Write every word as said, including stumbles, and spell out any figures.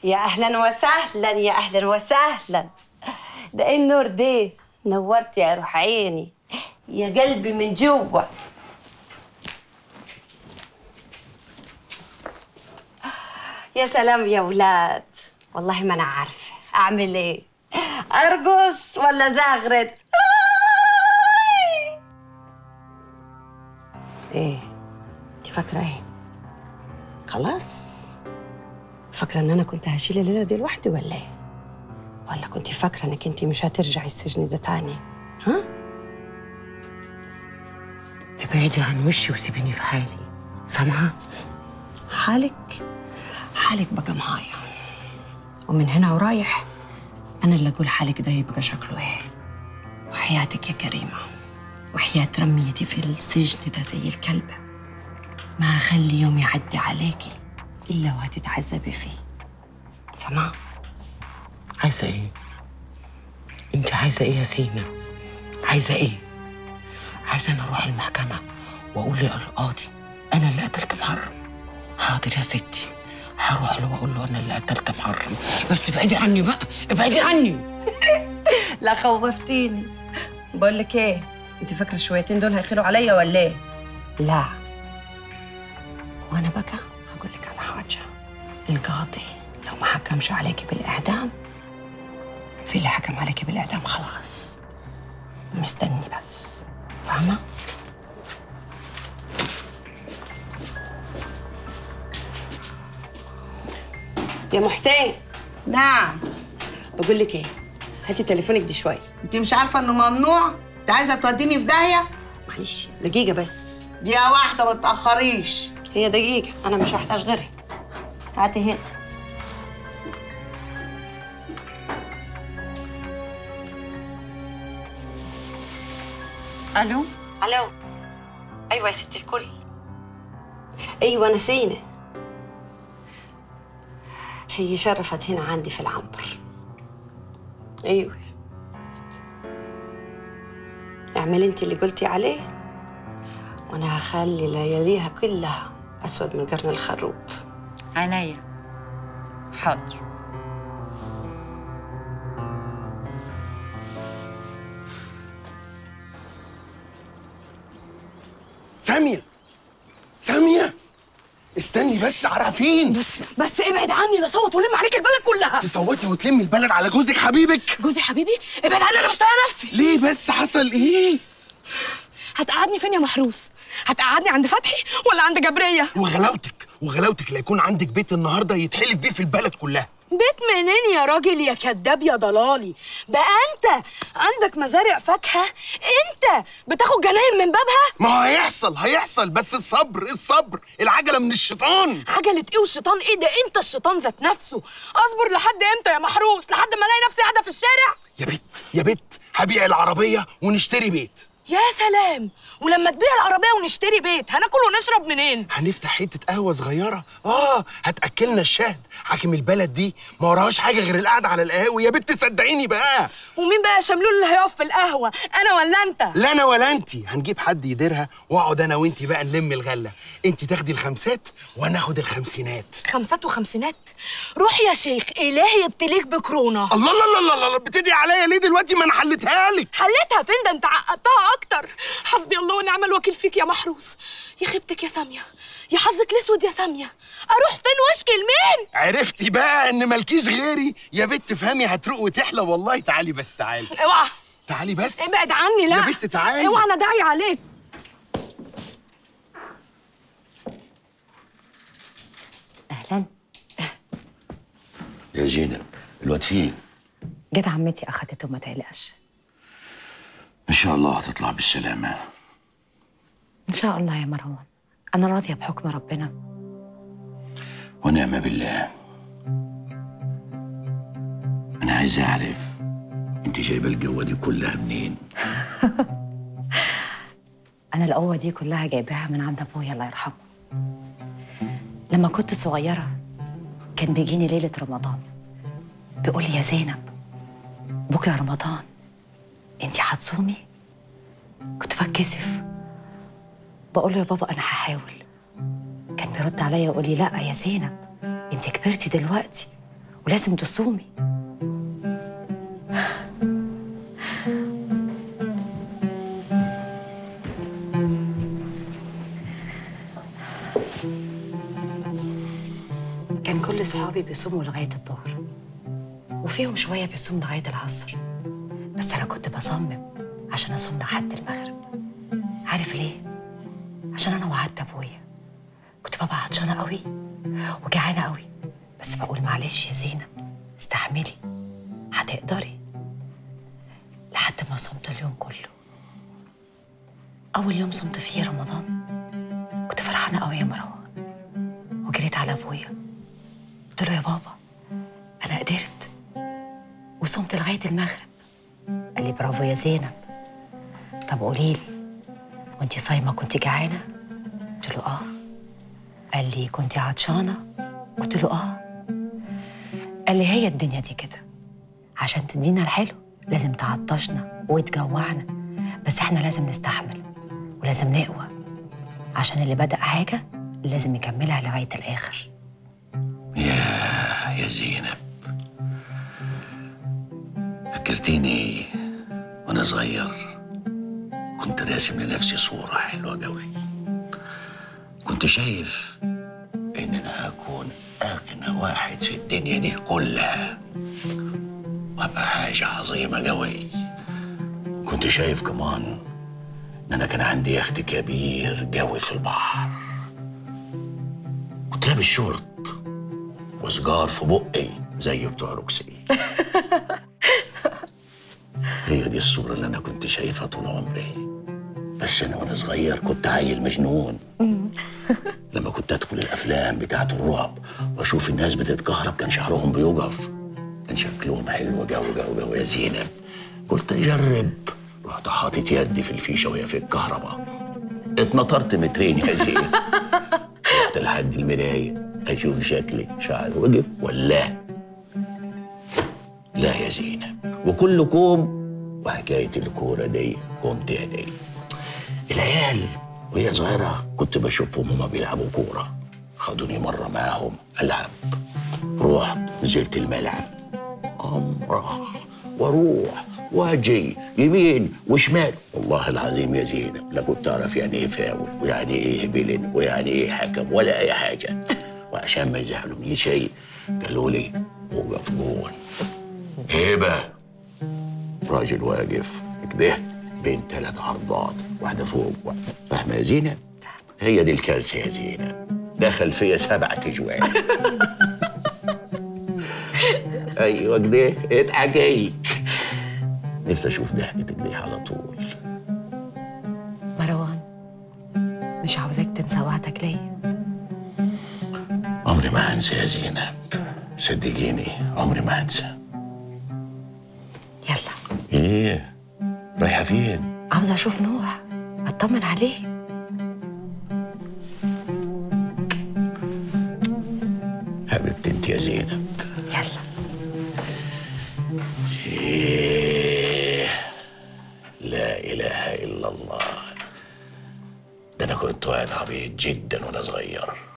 يا اهلا وسهلا، يا اهلا وسهلا. ده ايه النور ده؟ نورت يا روح عيني، يا قلبي من جوه. يا سلام يا ولاد، والله ما انا عارفه اعمل ايه، ارقص ولا زغرت؟ ايه انت فاكره ايه؟ خلاص فاكره ان انا كنت هشيل الليله دي لوحدي ولا ايه؟ ولا كنت فاكره انك انت مش هترجعي السجن ده تاني؟ ها؟ ابعدي عن وشي وسيبيني في حالي، سامعه؟ حالك حالك بقى معايا، ومن هنا ورايح انا اللي اقول حالك ده يبقى شكله ايه. وحياتك يا كريمه، وحياه رميتي في السجن ده زي الكلبه، ما هخلي يوم يعدي عليكي الا وهتتعذبي فيه، سامعه؟ عايزه ايه؟ انت عايزه ايه يا سينا؟ عايزه ايه؟ عايزه انا اروح المحكمه واقول للقاضي انا اللي قتلت محرم. حاضر يا ستي، هروح له واقول له انا اللي قتلت محرم، بس ابعدي عني بقى، ابعدي عني. لا خوفتيني. بقول لك ايه، انت فاكره الشويتين دول هيخيروا عليا ولا ايه؟ لا، وانا بقى هقول لك على حاجه. القاضي لو ما حكمش عليكي بالاعدام، في اللي حكم عليكي بالاعدام خلاص، مستني بس، فاهمه؟ يا محسن. نعم. بقول لك ايه، هاتي تليفونك دي شويه. انت مش عارفه انه ممنوع؟ انت عايزه توديني في داهيه؟ معلش دقيقه بس. دقيقه واحده، ما تاخريش. هي دقيقه، انا مش هحتاج غيرها. هاتي هنا. الو. الو. ايوه يا ست الكل. ايوه انا سينا. هي شرفت هنا عندي في العنبر. ايوه، اعملي انت اللي قلتي عليه، وانا هخلي لياليها كلها اسود من قرن الخروب. عينيا. حاضر. سامية، سامية استني بس، عارفين بس بس ابعد عني، لا صوت ولم عليك البلد كلها. تصوتي وتلمي البلد على جوزك حبيبك؟ جوزي حبيبي؟ ابعد عني، انا مش طايقه نفسي. ليه بس؟ حصل ايه؟ هتقعدني فين يا محروس؟ هتقعدني عند فتحي ولا عند جبريه؟ وغلاوتك وغلاوتك لا يكون عندك بيت النهارده يتحلف بيه في البلد كلها. بيت منين يا راجل يا كداب يا ضلالي؟ بقى انت عندك مزارع فاكهه؟ انت بتاخد جناين من بابها؟ ما هو هيحصل هيحصل، بس الصبر الصبر، العجله من الشيطان. عجله ايه والشيطان ايه؟ ده انت الشيطان ذات نفسه. اصبر لحد امتى يا محروس؟ لحد ما الاقي نفسي قاعده في الشارع؟ يا بت يا بت هبيع العربيه ونشتري بيت. يا سلام، ولما تبيع العربيه ونشتري بيت هناكل ونشرب منين؟ هنفتح حته قهوه صغيره، اه هتاكلنا الشهد. حاكم البلد دي ما وراهاش حاجه غير القعده على القهاوي. يا بت صدقيني بقى. ومين بقى شملول اللي هيقف في القهوه، انا ولا انت؟ لا انا ولا انت، هنجيب حد يديرها واقعد انا وانت بقى نلم الغله. انت تاخدي الخمسات وانا اخد الخمسينات. خمسات وخمسينات؟ روح يا شيخ، الهي يبتليك بكورونا. الله الله الله الله الله، بتدعي عليا ليه دلوقتي؟ ما انا حلتها لك. حلتها فين؟ ده انت عقدتها اكتر. حسبي الله ونعم الوكيل فيك يا محروس. يا خيبتك يا ساميه، يا حظك الاسود يا ساميه. اروح فين واشكي لمين؟ عرفتي بقى ان مالكيش غيري؟ يا بت فهمي هتروق وتحلى والله. تعالي بس، تعالي. اوعى. تعالي بس. ابعد عني. لا يا بت تعالي. اوعى، انا داعي عليك. اهلا. يا جينا، الواد فين؟ جت عمتي اخدته، ما تقلقش. ان شاء الله هتطلع بالسلامه. ان شاء الله يا مروان، انا راضيه بحكم ربنا. ونعم بالله. انا عايز اعرف انت جايبه الجوه دي كلها منين؟ انا القوه دي كلها جايباها من عند ابويا الله يرحمه. لما كنت صغيره كان بيجيني ليله رمضان بيقول لي يا زينب بكره رمضان انتي هتصومي؟ كنت بتكسف، بقول له يا بابا انا هحاول. كان بيرد عليا يقول لي لا يا زينب انتي كبرتي دلوقتي ولازم تصومي. كان كل صحابي بيصوموا لغاية الظهر، وفيهم شوية بيصوم لغاية العصر، بس أنا كنت بصمم عشان أصوم لحد المغرب. عارف ليه؟ عشان أنا وعدت أبويا. كنت ببقى عطشانة قوي وجعانة قوي، بس بقول معلش يا زينب استحملي، هتقدري. لحد ما صمت اليوم كله. أول يوم صمت فيه رمضان كنت فرحانة قوي يا مروان، وجريت على أبويا قلت له يا بابا أنا قدرت وصمت لغاية المغرب. قال لي برافو يا زينب. طب قولي لي وانتي صايمة كنتي جعانة؟ قلت له آه. قال لي كنتي عطشانة؟ قلت له آه. قال لي هي الدنيا دي كده، عشان تدينا الحلو لازم تعطشنا وتجوعنا، بس احنا لازم نستحمل ولازم نقوى، عشان اللي بدأ حاجة لازم يكملها لغاية الآخر. يا يا زينب، فكرتيني وانا صغير كنت راسم لنفسي صورة حلوة قوي. كنت شايف ان انا هكون اغنى واحد في الدنيا دي كلها، وابقى حاجة عظيمة قوي. كنت شايف كمان ان انا كان عندي يخت كبير قوي في البحر، كنت لابس شورت وسجار في بقي زي بتوع روكسي. هي دي الصورة اللي أنا كنت شايفها طول عمري، بس أنا وأنا صغير كنت عيل مجنون. لما كنت أدخل الأفلام بتاعة الرعب وأشوف الناس بتتكهرب كان شعرهم بيوقف، كان شكلهم حلو جو جو جو يا زينب. قلت أجرب، رحت حاطط يدي في الفيشة وهي في الكهرباء، اتنطرت مترين يا زينب. رحت لحد المراية أشوف شكلي شعري وقف ولا لا يا زينب. وكل كوم وحكاية الكورة دي كوم تاني. العيال وهي صغيرة كنت بشوفهم هما بيلعبوا كورة، خدوني مرة معاهم ألعب. رحت نزلت الملعب، أمرح وأروح وأجي يمين وشمال. والله العظيم يا زينب لا كنت أعرف يعني إيه فاول ويعني إيه بيلن ويعني إيه حكم ولا أي حاجة. وعشان ما يزعلوني شيء قالوا لي وقف جون. إيه بقى؟ راجل واقف كده بين ثلاث عرضات، واحدة فوق واحدة. فاهمة يا زينب؟ هي دي الكارثة يا زينب، دخل فيا سبعة أجوان. أيوة كده اضحكي. نفسي أشوف ضحكتك دي على طول. مروان مش عاوزاك تنسى وعدك ليا. عمري ما هنسى يا زينب، صدقيني عمري ما هنسى. يلا. ايه؟ رايحة فين؟ عاوزة أشوف نوح أطمن عليه. حبيبتي انت يا زينب. يلا. إيه؟ لا إله إلا الله، ده أنا كنت واحد عبيط جدا وأنا صغير.